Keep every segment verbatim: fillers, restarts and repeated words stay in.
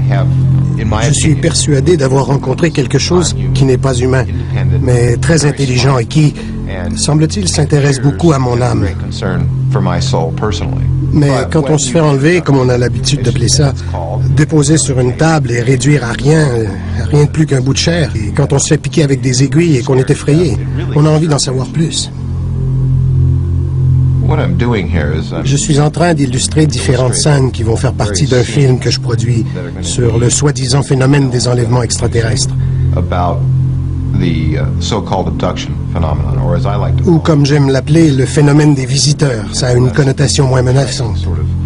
Je suis persuadé d'avoir rencontré quelque chose qui n'est pas humain, mais très intelligent et qui, semble-t-il, s'intéresse beaucoup à mon âme. Mais quand on se fait enlever, comme on a l'habitude d'appeler ça, déposer sur une table et réduire à rien, rien de plus qu'un bout de chair, et quand on se fait piquer avec des aiguilles et qu'on est effrayé, on a envie d'en savoir plus. Je suis en train d'illustrer différentes scènes qui vont faire partie d'un film que je produis sur le soi-disant phénomène des enlèvements extraterrestres. Ou comme j'aime l'appeler, le phénomène des visiteurs. Ça a une connotation moins menaçante.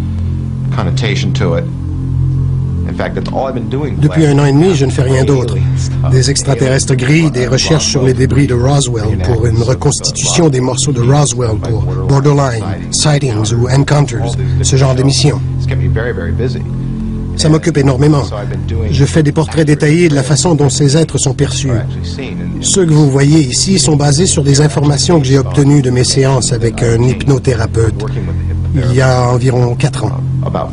Depuis un an et demi, je ne fais rien d'autre. Des extraterrestres gris, des recherches sur les débris de Roswell pour une reconstitution des morceaux de Roswell pour Borderline, Sightings ou Encounters, ce genre d'émission. Ça m'occupe énormément. Je fais des portraits détaillés de la façon dont ces êtres sont perçus. Ceux que vous voyez ici sont basés sur des informations que j'ai obtenues de mes séances avec un hypnothérapeute il y a environ quatre ans.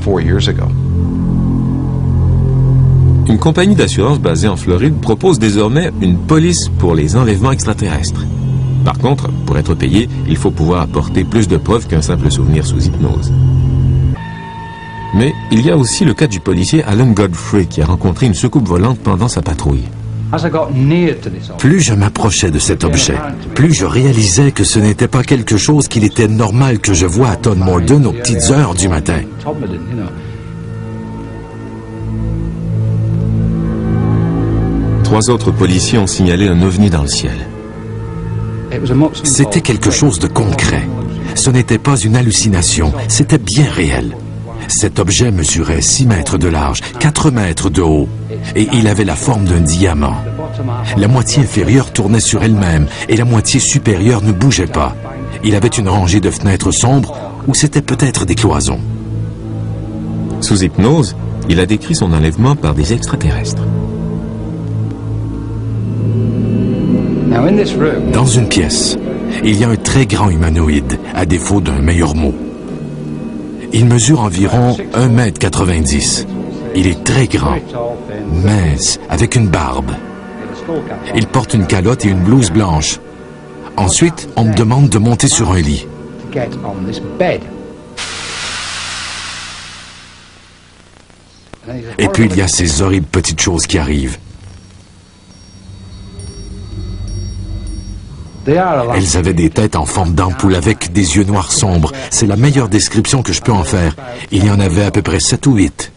Une compagnie d'assurance basée en Floride propose désormais une police pour les enlèvements extraterrestres. Par contre, pour être payé, il faut pouvoir apporter plus de preuves qu'un simple souvenir sous hypnose. Mais il y a aussi le cas du policier Alan Godfrey qui a rencontré une soucoupe volante pendant sa patrouille. Plus je m'approchais de cet objet, plus je réalisais que ce n'était pas quelque chose qu'il était normal que je voie à Todmorden aux petites heures du matin. Trois autres policiers ont signalé un ovni dans le ciel. C'était quelque chose de concret. Ce n'était pas une hallucination, c'était bien réel. Cet objet mesurait six mètres de large, quatre mètres de haut, et il avait la forme d'un diamant. La moitié inférieure tournait sur elle-même, et la moitié supérieure ne bougeait pas. Il avait une rangée de fenêtres sombres, où c'était peut-être des cloisons. Sous hypnose, il a décrit son enlèvement par des extraterrestres. Dans une pièce, il y a un très grand humanoïde, à défaut d'un meilleur mot. Il mesure environ un mètre quatre-vingt-dix. Il est très grand, mince, avec une barbe. Il porte une calotte et une blouse blanche. Ensuite, on me demande de monter sur un lit. Et puis il y a ces horribles petites choses qui arrivent. Elles avaient des têtes en forme d'ampoule avec des yeux noirs sombres. C'est la meilleure description que je peux en faire. Il y en avait à peu près sept ou huit.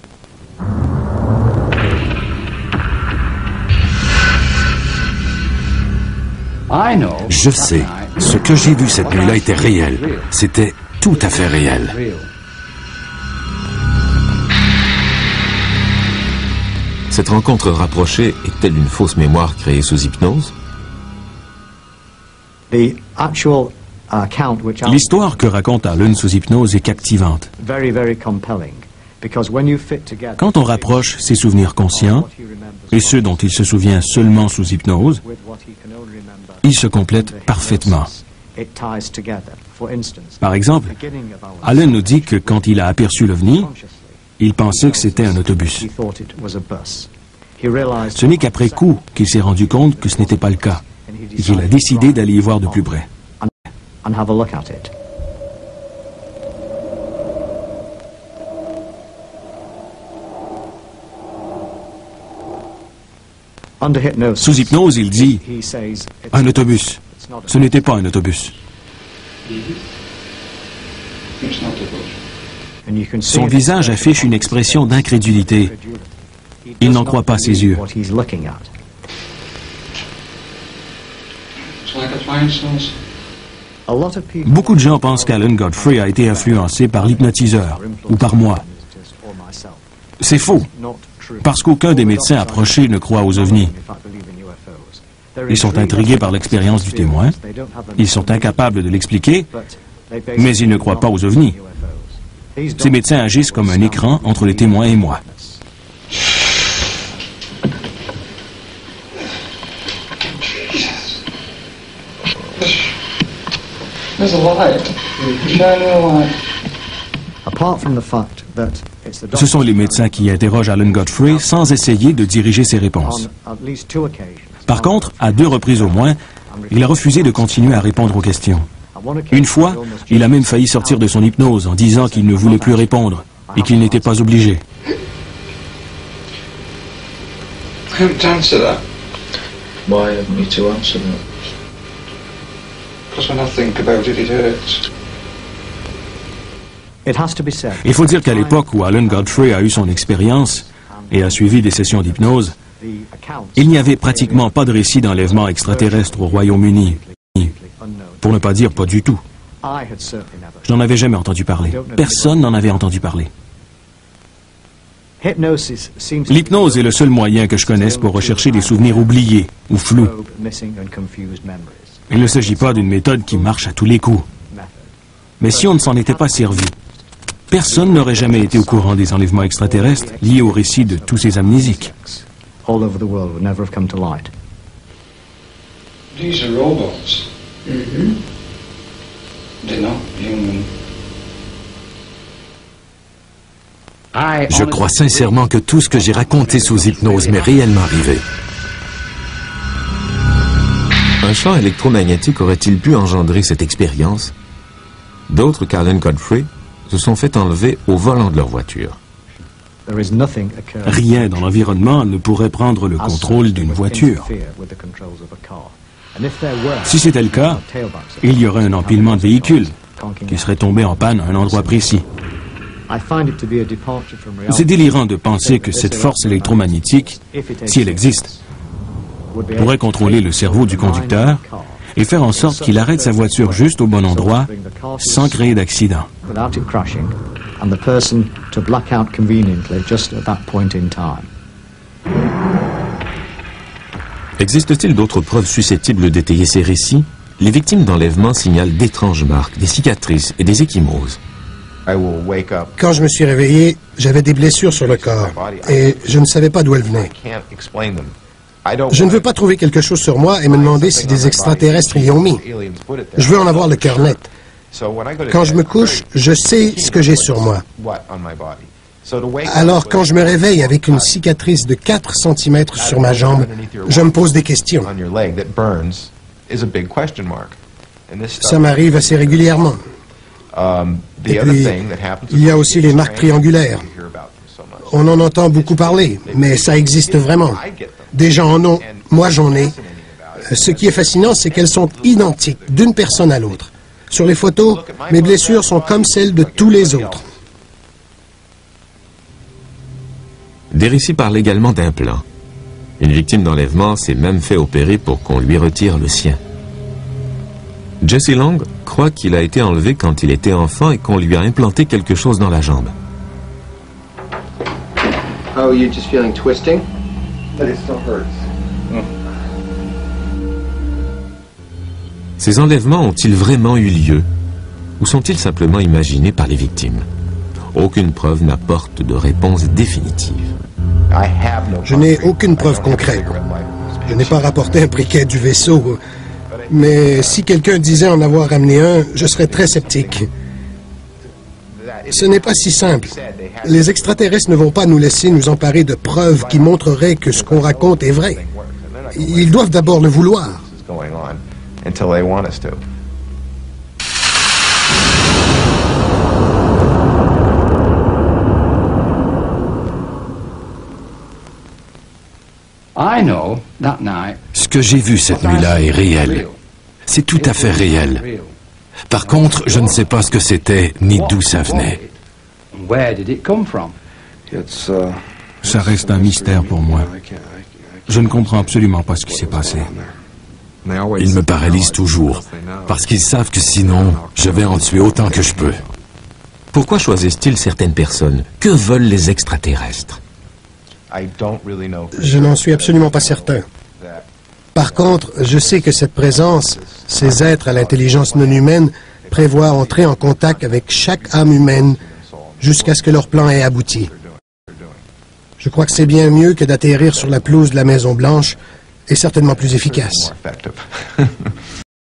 Je sais, ce que j'ai vu cette nuit-là était réel. C'était tout à fait réel. Cette rencontre rapprochée est-elle une fausse mémoire créée sous hypnose? L'histoire que raconte Alan sous hypnose est captivante. Quand on rapproche ses souvenirs conscients et ceux dont il se souvient seulement sous hypnose, ils se complètent parfaitement. Par exemple, Alan nous dit que quand il a aperçu l'ovni, il pensait que c'était un autobus. Ce n'est qu'après coup qu'il s'est rendu compte que ce n'était pas le cas. Il a décidé d'aller y voir de plus près. Sous hypnose, il dit « Un autobus. Ce n'était pas un autobus. » Son visage affiche une expression d'incrédulité. Il n'en croit pas ses yeux. Beaucoup de gens pensent qu'Alan Godfrey a été influencé par l'hypnotiseur ou par moi. C'est faux, parce qu'aucun des médecins approchés ne croit aux ovnis. Ils sont intrigués par l'expérience du témoin, ils sont incapables de l'expliquer, mais ils ne croient pas aux ovnis. Ces médecins agissent comme un écran entre les témoins et moi. Ce sont les médecins qui interrogent Alan Godfrey sans essayer de diriger ses réponses. Par contre, à deux reprises au moins, il a refusé de continuer à répondre aux questions. Une fois, il a même failli sortir de son hypnose en disant qu'il ne voulait plus répondre et qu'il n'était pas obligé. Il faut dire qu'à l'époque où Alan Godfrey a eu son expérience et a suivi des sessions d'hypnose, il n'y avait pratiquement pas de récit d'enlèvement extraterrestre au Royaume-Uni. Pour ne pas dire pas du tout. Je n'en avais jamais entendu parler. Personne n'en avait entendu parler. L'hypnose est le seul moyen que je connaisse pour rechercher des souvenirs oubliés ou flous. Il ne s'agit pas d'une méthode qui marche à tous les coups. Mais si on ne s'en était pas servi, personne n'aurait jamais été au courant des enlèvements extraterrestres liés au récit de tous ces amnésiques. These are robots. Mm-hmm. They're not human. Je crois sincèrement que tout ce que j'ai raconté sous hypnose m'est réellement arrivé. Un champ électromagnétique aurait-il pu engendrer cette expérience? D'autres qu'Alan Godfrey se sont fait enlever au volant de leur voiture. Rien dans l'environnement ne pourrait prendre le contrôle d'une voiture. Si c'était le cas, il y aurait un empilement de véhicules qui seraient tombés en panne à un endroit précis. C'est délirant de penser que cette force électromagnétique, si elle existe, pourrait contrôler le cerveau du conducteur et faire en sorte qu'il arrête sa voiture juste au bon endroit sans créer d'accident. Existe-t-il d'autres preuves susceptibles d'étayer ces récits? Les victimes d'enlèvement signalent d'étranges marques, des cicatrices et des ecchymoses. Quand je me suis réveillé, j'avais des blessures sur le corps et je ne savais pas d'où elles venaient. Je ne veux pas trouver quelque chose sur moi et me demander si des extraterrestres y ont mis. Je veux en avoir le cœur net. Quand je me couche, je sais ce que j'ai sur moi. Alors, quand je me réveille avec une cicatrice de quatre centimètres sur ma jambe, je me pose des questions. Ça m'arrive assez régulièrement. Et puis, il y a aussi les marques triangulaires. On en entend beaucoup parler, mais ça existe vraiment. Des gens en ont, moi j'en ai. Ce qui est fascinant, c'est qu'elles sont identiques d'une personne à l'autre. Sur les photos, mes blessures sont comme celles de tous les autres. Des récits parlent également d'implants. Une victime d'enlèvement s'est même fait opérer pour qu'on lui retire le sien. Jesse Long croit qu'il a été enlevé quand il était enfant et qu'on lui a implanté quelque chose dans la jambe. Oh, you're just feeling twisting? But it still hurts. Mm. Ces enlèvements ont-ils vraiment eu lieu ou sont-ils simplement imaginés par les victimes? Aucune preuve n'apporte de réponse définitive. Je n'ai aucune preuve concrète. Je n'ai pas rapporté un briquet du vaisseau. Mais si quelqu'un disait en avoir amené un, je serais très sceptique. Ce n'est pas si simple. Les extraterrestres ne vont pas nous laisser nous emparer de preuves qui montreraient que ce qu'on raconte est vrai. Ils doivent d'abord le vouloir. Ce que j'ai vu cette nuit-là est réel. C'est tout à fait réel. Par contre, je ne sais pas ce que c'était, ni d'où ça venait. Ça reste un mystère pour moi. Je ne comprends absolument pas ce qui s'est passé. Ils me paralysent toujours, parce qu'ils savent que sinon, je vais en tuer autant que je peux. Pourquoi choisissent-ils certaines personnes? Que veulent les extraterrestres? Je n'en suis absolument pas certain. Par contre, je sais que cette présence, ces êtres à l'intelligence non humaine, prévoient entrer en contact avec chaque âme humaine jusqu'à ce que leur plan ait abouti. Je crois que c'est bien mieux que d'atterrir sur la pelouse de la Maison-Blanche et certainement plus efficace.